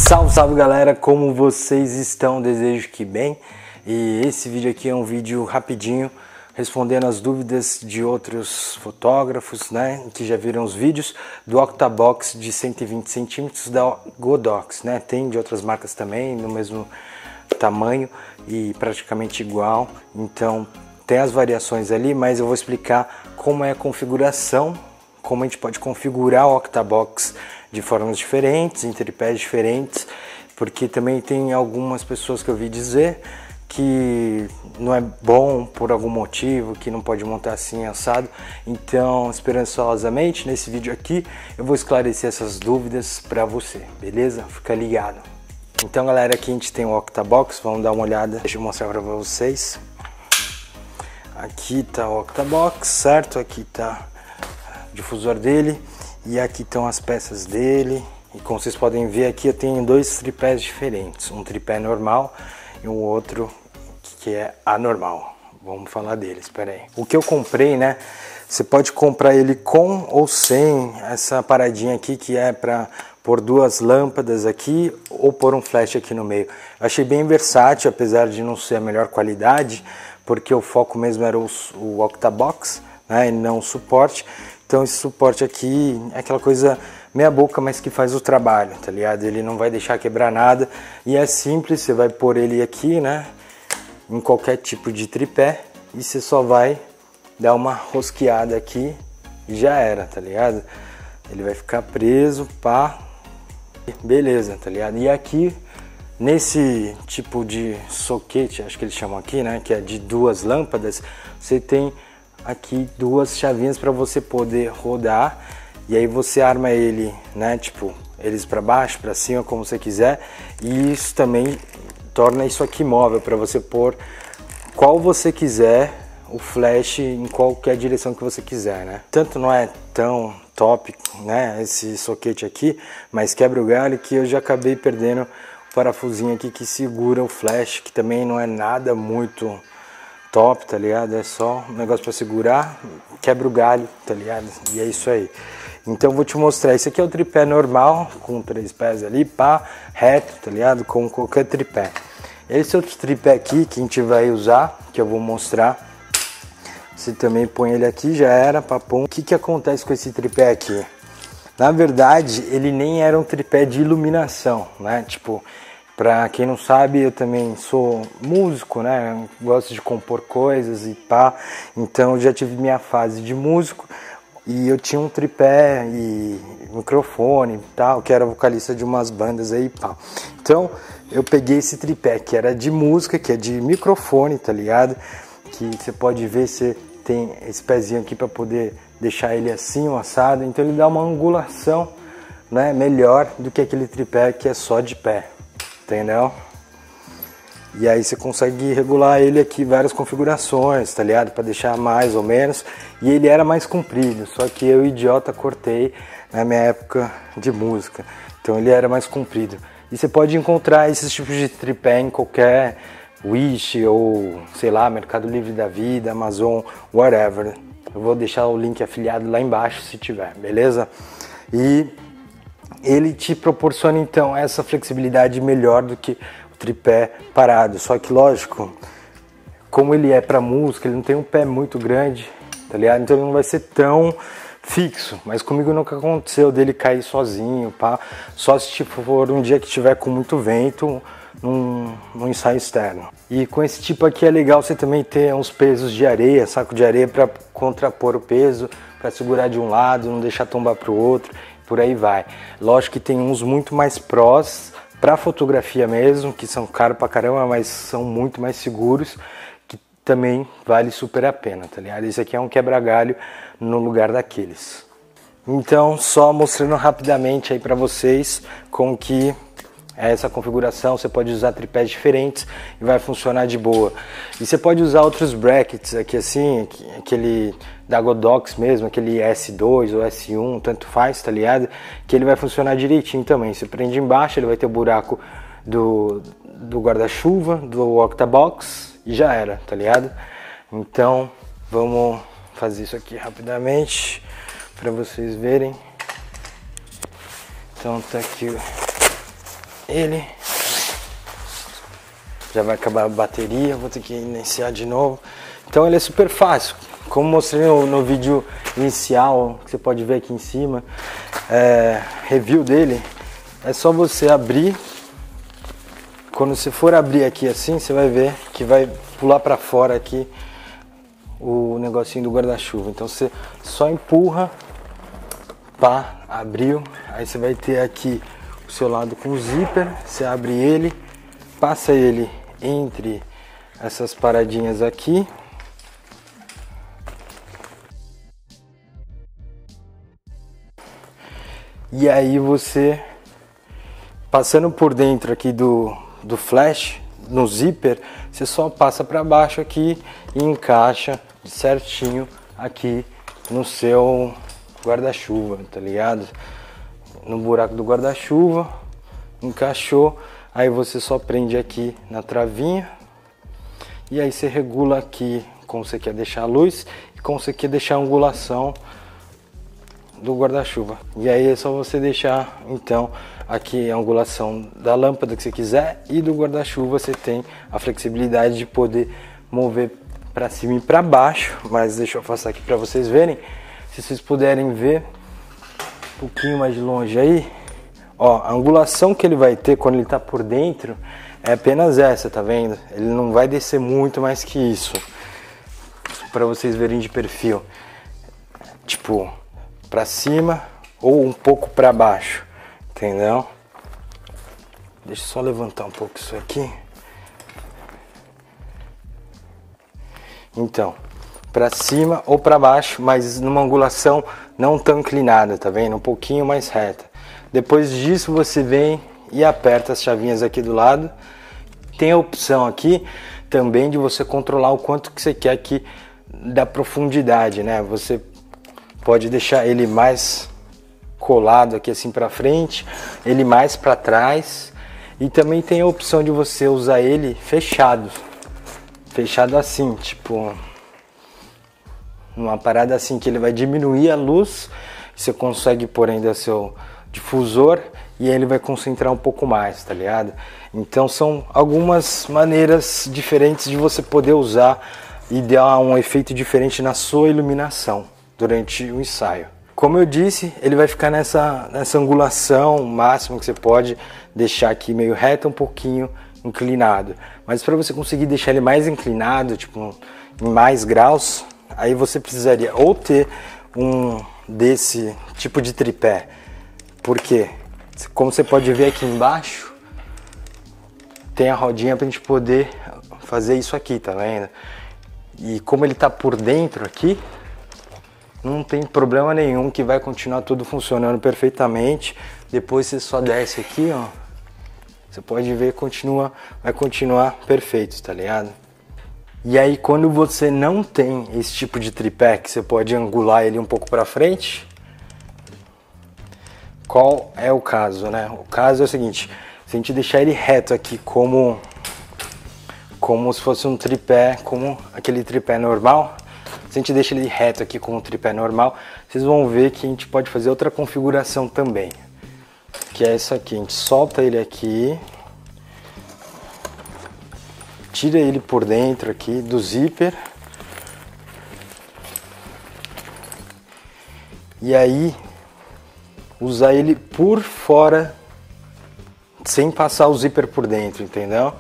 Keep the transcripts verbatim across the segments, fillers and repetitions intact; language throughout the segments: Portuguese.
Salve, salve galera, como vocês estão? Desejo que bem. E esse vídeo aqui é um vídeo rapidinho, respondendo as dúvidas de outros fotógrafos, né, que já viram os vídeos do Octabox de cento e vinte centímetros da Godox, né? Tem de outras marcas também, no mesmo tamanho e praticamente igual. Então tem as variações ali, mas eu vou explicar como é a configuração, como a gente pode configurar o Octabox de formas diferentes, em tripés diferentes, porque também tem algumas pessoas que eu vi dizer que não é bom por algum motivo, que não pode montar assim assado. Então, esperançosamente, nesse vídeo aqui, eu vou esclarecer essas dúvidas para você, beleza? Fica ligado. Então, galera, aqui a gente tem o Octabox, vamos dar uma olhada, deixa eu mostrar para vocês. Aqui tá o Octabox, certo? Aqui tá o difusor dele e aqui estão as peças dele. E como vocês podem ver aqui, eu tenho dois tripés diferentes, um tripé normal e um outro que é anormal. Vamos falar deles, espera aí. O que eu comprei, né? Você pode comprar ele com ou sem essa paradinha aqui que é para pôr duas lâmpadas aqui ou pôr um flash aqui no meio. Eu achei bem versátil, apesar de não ser a melhor qualidade, porque o foco mesmo era o, o Octabox, né? E não o suporte. Então esse suporte aqui é aquela coisa meia boca, mas que faz o trabalho, tá ligado? Ele não vai deixar quebrar nada e é simples, você vai pôr ele aqui, né, em qualquer tipo de tripé e você só vai dar uma rosqueada aqui e já era, tá ligado? Ele vai ficar preso, pá, beleza, tá ligado? E aqui, nesse tipo de soquete, acho que eles chamam aqui, né, que é de duas lâmpadas, você tem aqui duas chavinhas para você poder rodar. E aí você arma ele, né, tipo, eles para baixo, para cima, como você quiser. E isso também torna isso aqui móvel para você pôr qual você quiser, o flash em qualquer direção que você quiser, né? Tanto não é tão top, né, esse soquete aqui, mas quebra o galho que eu já acabei perdendo o parafusinho aqui que segura o flash, que também não é nada muito top, tá ligado? É só um negócio para segurar, quebra o galho, tá ligado? E é isso aí. Então vou te mostrar, esse aqui é o tripé normal, com três pés ali, pá, reto, tá ligado? Com qualquer tripé. Esse outro tripé aqui que a gente vai usar, que eu vou mostrar, você também põe ele aqui, já era, papum. O que que acontece com esse tripé aqui? Na verdade, ele nem era um tripé de iluminação, né? Tipo, pra quem não sabe, eu também sou músico, né? Eu gosto de compor coisas e pá, então eu já tive minha fase de músico. E eu tinha um tripé e microfone e tal, que era vocalista de umas bandas aí, pá. Então, eu peguei esse tripé que era de música, que é de microfone, tá ligado? Que você pode ver, você tem esse pezinho aqui para poder deixar ele assim, um assado. Então, ele dá uma angulação, né, melhor do que aquele tripé que é só de pé, entendeu? E aí você consegue regular ele aqui, várias configurações, tá ligado? Para deixar mais ou menos. E ele era mais comprido, só que eu, idiota, cortei na minha época de música. Então ele era mais comprido. E você pode encontrar esses tipos de tripé em qualquer Wish ou, sei lá, Mercado Livre da Vida, Amazon, whatever. Eu vou deixar o link afiliado lá embaixo se tiver, beleza? E ele te proporciona então essa flexibilidade melhor do que tripé parado, só que lógico, como ele é para música, ele não tem um pé muito grande, tá ligado? Então ele não vai ser tão fixo, mas comigo nunca aconteceu dele cair sozinho, pá. Só se tipo, for um dia que tiver com muito vento, num, num ensaio externo. E com esse tipo aqui é legal você também ter uns pesos de areia, saco de areia para contrapor o peso, para segurar de um lado, não deixar tombar pro outro, por aí vai. Lógico que tem uns muito mais prós para fotografia mesmo, que são caros pra caramba, mas são muito mais seguros, que também vale super a pena, tá ligado? Esse aqui é um quebra-galho no lugar daqueles. Então, só mostrando rapidamente aí para vocês como que é essa configuração. Você pode usar tripés diferentes e vai funcionar de boa. E você pode usar outros brackets aqui assim, aquele da Godox mesmo, aquele S dois ou S um, tanto faz, tá ligado? Que ele vai funcionar direitinho também. Você prende embaixo, ele vai ter o buraco do, do guarda-chuva, do Octabox e já era, tá ligado? Então, vamos fazer isso aqui rapidamente para vocês verem. Então tá aqui ele. Já vai acabar a bateria, vou ter que iniciar de novo. Então ele é super fácil. Como mostrei no, no vídeo inicial, que você pode ver aqui em cima, é, review dele, é só você abrir. Quando você for abrir aqui assim, você vai ver que vai pular para fora aqui o negocinho do guarda-chuva. Então você só empurra, pá, abriu. Aí você vai ter aqui o seu lado com o zíper, você abre ele, passa ele entre essas paradinhas aqui. E aí você, passando por dentro aqui do, do flash, no zíper, você só passa para baixo aqui e encaixa certinho aqui no seu guarda-chuva, tá ligado? No buraco do guarda-chuva, encaixou, aí você só prende aqui na travinha e aí você regula aqui como você quer deixar a luz e como você quer deixar a angulação do guarda-chuva. E aí é só você deixar então aqui a angulação da lâmpada que você quiser, e do guarda-chuva você tem a flexibilidade de poder mover para cima e para baixo. Mas deixa eu afastar aqui para vocês verem. Se vocês puderem ver um pouquinho mais de longe aí, ó, a angulação que ele vai ter quando ele está por dentro é apenas essa, tá vendo? Ele não vai descer muito mais que isso, para vocês verem de perfil, tipo para cima ou um pouco para baixo, entendeu? Deixa eu só levantar um pouco isso aqui. Então, para cima ou para baixo, mas numa angulação não tão inclinada, tá vendo? Um pouquinho mais reta. Depois disso você vem e aperta as chavinhas aqui do lado. Tem a opção aqui também de você controlar o quanto que você quer aqui da profundidade, né? Você pode deixar ele mais colado aqui assim para frente, ele mais para trás, e também tem a opção de você usar ele fechado, fechado assim, tipo uma parada assim que ele vai diminuir a luz, você consegue pôr ainda seu difusor e ele vai concentrar um pouco mais, tá ligado? Então são algumas maneiras diferentes de você poder usar e dar um efeito diferente na sua iluminação durante o ensaio. Como eu disse, ele vai ficar nessa, nessa angulação máxima que você pode deixar aqui meio reto, um pouquinho inclinado. Mas para você conseguir deixar ele mais inclinado, tipo em mais graus, aí você precisaria ou ter um desse tipo de tripé. Por quê? Como você pode ver aqui embaixo, tem a rodinha para a gente poder fazer isso aqui, tá vendo? E como ele tá por dentro aqui, não tem problema nenhum, que vai continuar tudo funcionando perfeitamente. Depois você só desce aqui, ó. Você pode ver, continua, vai continuar perfeito, tá ligado? E aí quando você não tem esse tipo de tripé, que você pode angular ele um pouco para frente, qual é o caso, né? O caso é o seguinte: se a gente deixar ele reto aqui como como se fosse um tripé, como aquele tripé normal, se a gente deixa ele reto aqui com um tripé normal, vocês vão ver que a gente pode fazer outra configuração também, que é essa aqui. A gente solta ele aqui, tira ele por dentro aqui do zíper, e aí usar ele por fora sem passar o zíper por dentro, entendeu?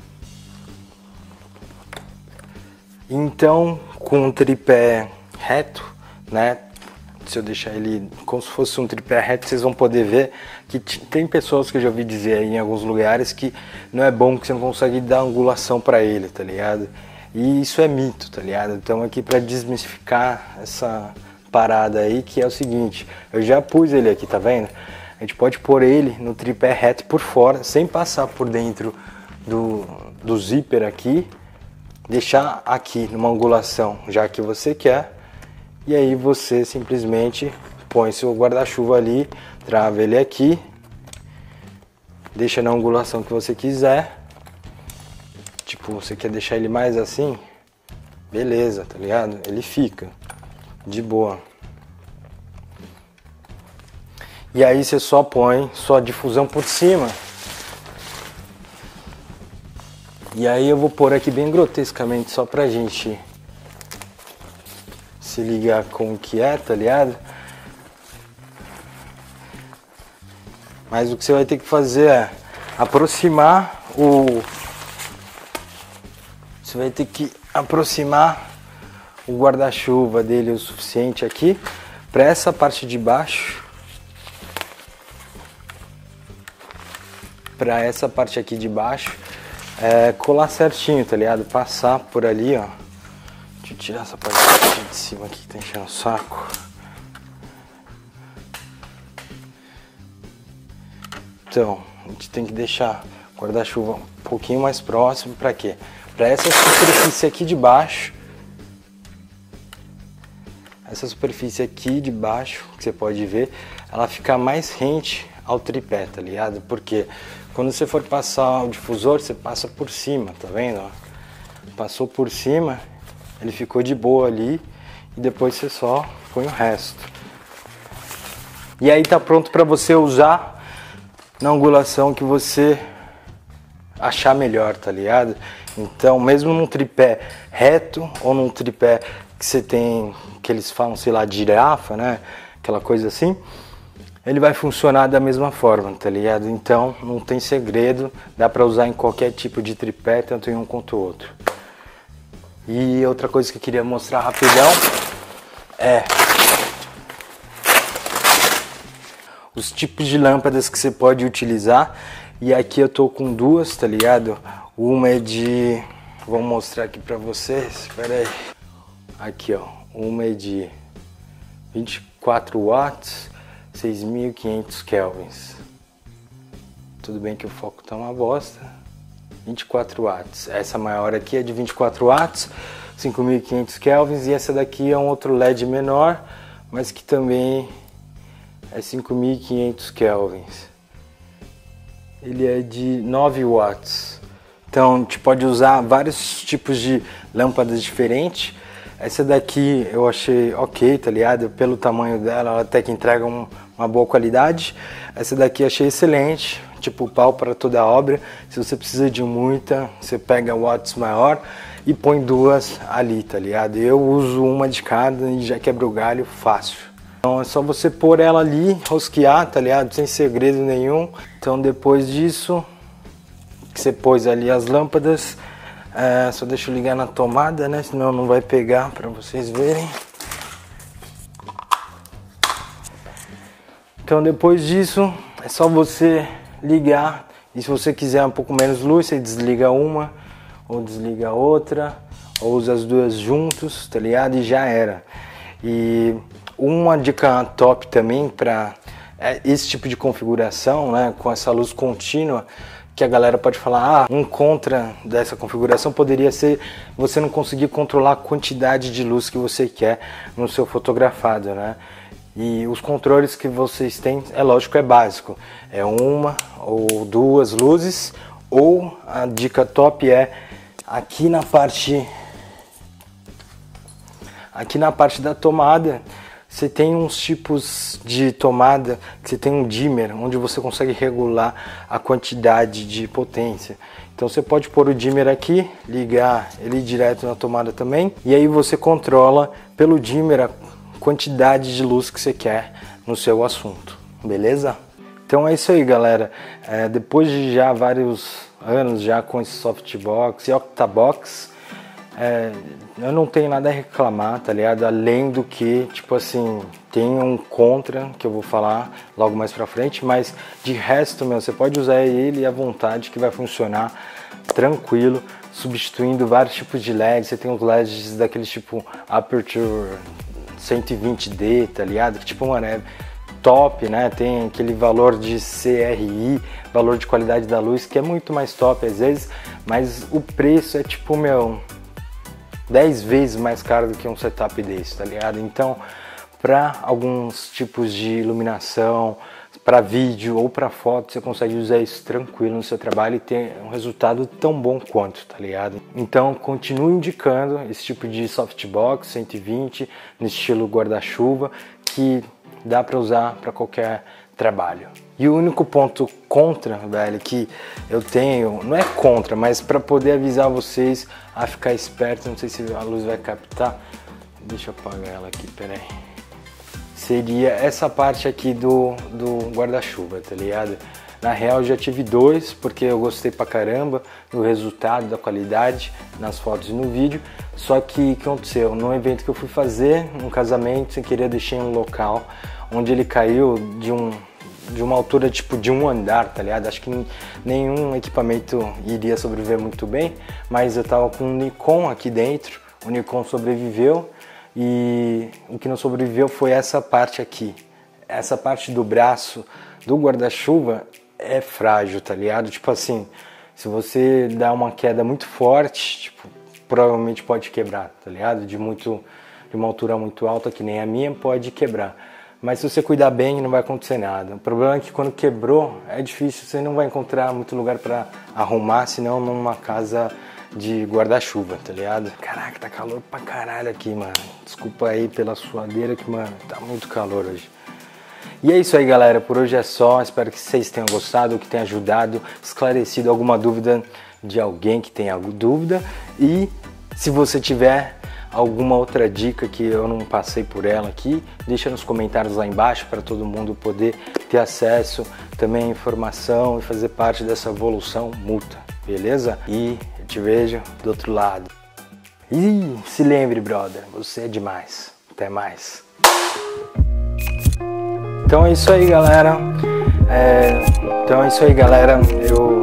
Então, com um tripé reto, né? Se eu deixar ele como se fosse um tripé reto, vocês vão poder ver que tem pessoas que eu já ouvi dizer aí em alguns lugares que não é bom, que você não consegue dar angulação para ele, tá ligado? E isso é mito, tá ligado? Então aqui para desmistificar essa parada aí, que é o seguinte: eu já pus ele aqui, tá vendo? A gente pode pôr ele no tripé reto por fora, sem passar por dentro do, do zíper aqui, deixar aqui numa angulação já que você quer, e aí você simplesmente põe seu guarda-chuva ali, trava ele aqui, deixa na angulação que você quiser. Tipo, você quer deixar ele mais assim, beleza, tá ligado? Ele fica de boa. E aí você só põe sua difusão por cima, E aí eu vou pôr aqui bem grotescamente só pra gente se ligar com o que é, tá ligado? Mas o que você vai ter que fazer é aproximar o... Você vai ter que aproximar o guarda-chuva dele o suficiente aqui para essa parte de baixo, para essa parte aqui de baixo é, colar certinho, tá ligado? Passar por ali, ó. Deixa eu tirar essa parte aqui de cima aqui que tá enchendo o saco. Então, a gente tem que deixar o guarda-chuva um pouquinho mais próximo, para quê? Para essa superfície aqui de baixo, essa superfície aqui de baixo, que você pode ver, ela fica mais rente ao tripé, tá ligado? Porque quando você for passar o difusor, você passa por cima, tá vendo? Passou por cima, ele ficou de boa ali, e depois você só põe o resto. E aí tá pronto para você usar na angulação que você achar melhor, tá ligado? Então, mesmo num tripé reto ou num tripé que você tem, que eles falam, sei lá, de girafa, né? Aquela coisa assim, ele vai funcionar da mesma forma, tá ligado? Então, não tem segredo, dá pra usar em qualquer tipo de tripé, tanto em um quanto o outro. E outra coisa que eu queria mostrar rapidão é os tipos de lâmpadas que você pode utilizar. E aqui eu tô com duas, tá ligado? Uma é de... Vou mostrar aqui pra vocês, espera aí. Aqui, ó. Uma é de vinte e quatro watts, seis mil e quinhentos kelvins. Tudo bem que o foco tá uma bosta. vinte e quatro watts. Essa maior aqui é de vinte e quatro watts, cinco mil e quinhentos kelvins. E essa daqui é um outro L E D menor, mas que também é cinco mil e quinhentos kelvins. Ele é de nove watts. Então a gente pode usar vários tipos de lâmpadas diferentes. Essa daqui eu achei ok, tá ligado? Pelo tamanho dela, ela até que entrega um, uma boa qualidade. Essa daqui eu achei excelente, tipo pau para toda a obra. Se você precisa de muita, você pega watts maior e põe duas ali, tá ligado? Eu uso uma de cada e já quebra o galho fácil. Então é só você pôr ela ali, rosquear, tá ligado? Sem segredo nenhum. Então depois disso, que você pôs ali as lâmpadas, é, só deixa eu ligar na tomada, né? Senão não vai pegar pra vocês verem. Então depois disso, é só você ligar. E se você quiser um pouco menos luz, você desliga uma, ou desliga a outra, ou usa as duas juntos, tá ligado? E já era. E uma dica top também para esse tipo de configuração, né, com essa luz contínua, que a galera pode falar, ah, um contra dessa configuração poderia ser você não conseguir controlar a quantidade de luz que você quer no seu fotografado, né? E os controles que vocês têm, é lógico, é básico, é uma ou duas luzes, ou a dica top é aqui na parte aqui na parte da tomada. Você tem uns tipos de tomada que você tem um dimmer, onde você consegue regular a quantidade de potência. Então você pode pôr o dimmer aqui, ligar ele direto na tomada também, e aí você controla pelo dimmer a quantidade de luz que você quer no seu assunto, beleza? Então é isso aí, galera. É, depois de já vários anos já com esse softbox e octabox, É, eu não tenho nada a reclamar, tá ligado? Além do que, tipo assim, tem um contra que eu vou falar logo mais pra frente, mas de resto, meu, você pode usar ele à vontade que vai funcionar tranquilo, substituindo vários tipos de L E D. Você tem os L E Ds daqueles tipo Aperture cento e vinte D, tá ligado? Que tipo, mano, é top, né? Tem aquele valor de C R I, valor de qualidade da luz, que é muito mais top às vezes, mas o preço é tipo, meu, dez vezes mais caro do que um setup desse, tá ligado? Então, para alguns tipos de iluminação, para vídeo ou para foto, você consegue usar isso tranquilo no seu trabalho e ter um resultado tão bom quanto, tá ligado? Então, continue indicando esse tipo de softbox cento e vinte no estilo guarda-chuva, que dá para usar para qualquer trabalho. E o único ponto contra, velho, que eu tenho, não é contra, mas para poder avisar vocês a ficar esperto, não sei se a luz vai captar, deixa eu apagar ela aqui, peraí. Seria essa parte aqui do, do guarda-chuva, tá ligado? Na real eu já tive dois, porque eu gostei pra caramba do resultado, da qualidade, nas fotos e no vídeo. Só que o que aconteceu? Num evento que eu fui fazer, um casamento, sem querer deixei um local onde ele caiu de um... de uma altura tipo de um andar, tá ligado? Acho que nenhum equipamento iria sobreviver muito bem, mas eu tava com um Nikon aqui dentro, o Nikon sobreviveu e o que não sobreviveu foi essa parte aqui. Essa parte do braço do guarda-chuva é frágil, tá ligado? Tipo assim, se você dá uma queda muito forte, tipo, provavelmente pode quebrar, tá ligado? De, muito, de uma altura muito alta, que nem a minha, pode quebrar. Mas se você cuidar bem, não vai acontecer nada. O problema é que quando quebrou, é difícil, você não vai encontrar muito lugar pra arrumar, senão numa casa de guarda-chuva, tá ligado? Caraca, tá calor pra caralho aqui, mano. Desculpa aí pela suadeira que, mano, tá muito calor hoje. E é isso aí, galera. Por hoje é só. Espero que vocês tenham gostado, que tenha ajudado, esclarecido alguma dúvida de alguém que tenha dúvida. E se você tiver alguma outra dica que eu não passei por ela aqui, deixa nos comentários lá embaixo para todo mundo poder ter acesso também à informação e fazer parte dessa evolução mútua, beleza? E eu te vejo do outro lado. E se lembre, brother, você é demais. Até mais. Então é isso aí, galera. É, então é isso aí, galera. Eu